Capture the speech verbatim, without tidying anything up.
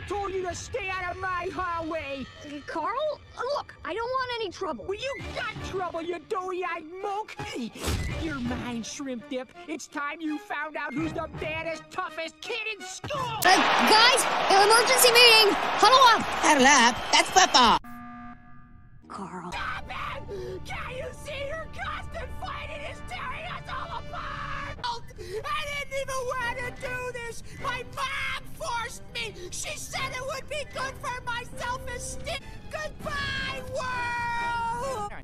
told you to stay out of my hallway! Carl, look, I don't want any trouble. Well, you got trouble, you doughy-eyed moke! You're mine, Shrimp Dip. It's time you found out who's the baddest, toughest kid in school! Uh, guys, an emergency meeting! Huddle up! Huddle up? That's football! Carl. Stop it! Can't you see your constant fighting is tearing us all apart? I didn't even want to do this! My mom forced me! She said it would be good for my self-esteem! Goodbye, world!